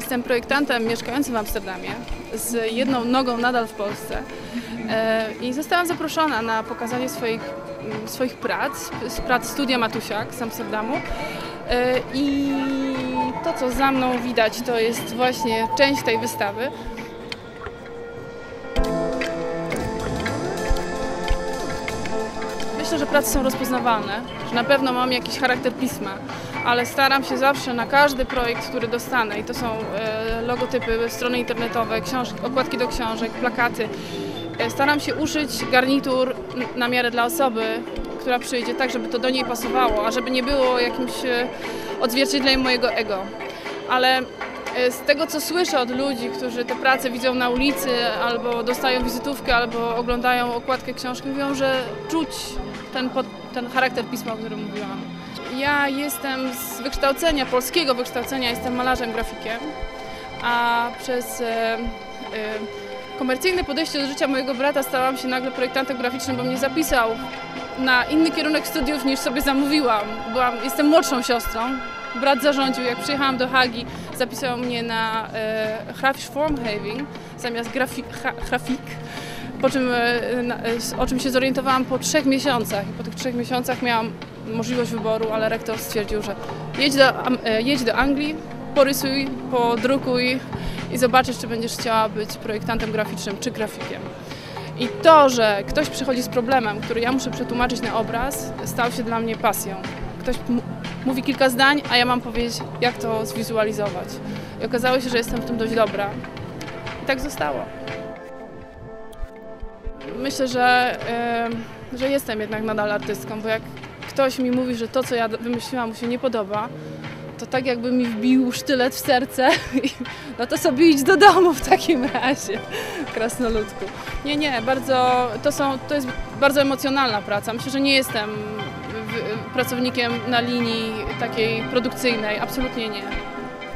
Jestem projektantem mieszkającym w Amsterdamie, z jedną nogą nadal w Polsce i zostałam zaproszona na pokazanie swoich prac, z prac studia Matusiak z Amsterdamu. I to, co za mną widać, to jest właśnie część tej wystawy. Myślę, że prace są rozpoznawalne, że na pewno mam jakiś charakter pisma, ale staram się zawsze na każdy projekt, który dostanę, i to są logotypy, strony internetowe, okładki do książek, plakaty, staram się uszyć garnitur na miarę dla osoby, która przyjdzie, tak żeby to do niej pasowało, a żeby nie było jakimś odzwierciedleniem mojego ego. Ale z tego, co słyszę od ludzi, którzy te prace widzą na ulicy, albo dostają wizytówkę, albo oglądają okładkę książki, mówią, że czuć ten charakter pisma, o którym mówiłam. Ja jestem z wykształcenia, polskiego wykształcenia, jestem malarzem, grafikiem, a przez komercyjne podejście do życia mojego brata stałam się nagle projektantem graficznym, bo mnie zapisał na inny kierunek studiów niż sobie zamówiłam. Jestem młodszą siostrą. Brat zarządził, jak przyjechałam do Hagi, zapisał mnie na grafisch vormgeving zamiast grafik, o czym się zorientowałam po 3 miesiącach. I po tych 3 miesiącach miałam możliwość wyboru, ale rektor stwierdził, że jedź do Anglii, porysuj, podrukuj i zobaczysz, czy będziesz chciała być projektantem graficznym czy grafikiem. I to, że ktoś przychodzi z problemem, który ja muszę przetłumaczyć na obraz, stał się dla mnie pasją. Ktoś mówi kilka zdań, a ja mam powiedzieć, jak to zwizualizować. I okazało się, że jestem w tym dość dobra. I tak zostało. Myślę, że jestem jednak nadal artystką, bo jak ktoś mi mówi, że to, co ja wymyśliłam, mu się nie podoba, to tak jakby mi wbił sztylet w serce, no to sobie idź do domu w takim razie, krasnoludku. Nie, to jest bardzo emocjonalna praca. Myślę, że nie jestem pracownikiem na linii takiej produkcyjnej, absolutnie nie.